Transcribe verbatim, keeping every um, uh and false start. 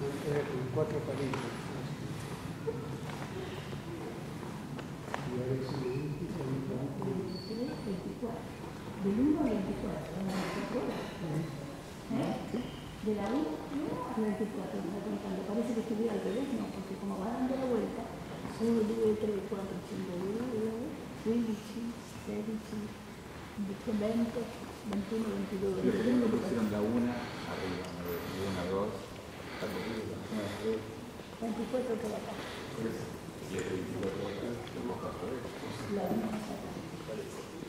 Cuatro palitos. Del uno al veinticuatro, veinticuatro horas. ¿Eh? De la una a la veinticuatro, me está contando. Parece que estuviera al revés, no, porque como va dando la vuelta, uno, dos, tres, cuatro, cinco, quince, sedici, veinte, veintiuno, veintidós. Lo que pusieron la una arriba, una, dos, veinticuatro por acá. y el veinticuatro acá, La una más acá.